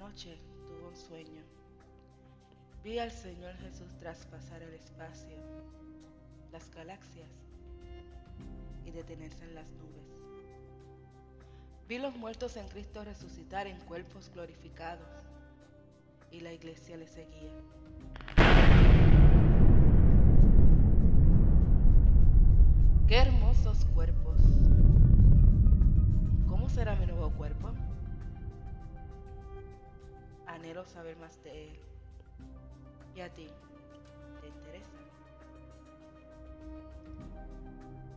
noche tuve un sueño. Vi al Señor Jesús traspasar el espacio, las galaxias y detenerse en las nubes. Vi los muertos en Cristo resucitar en cuerpos glorificados y la iglesia le seguía. ¡Qué hermosos cuerpos! ¿Cómo será mi nuevo cuerpo? Anhelo saber más de él. ¿Y a ti? ¿Te interesa?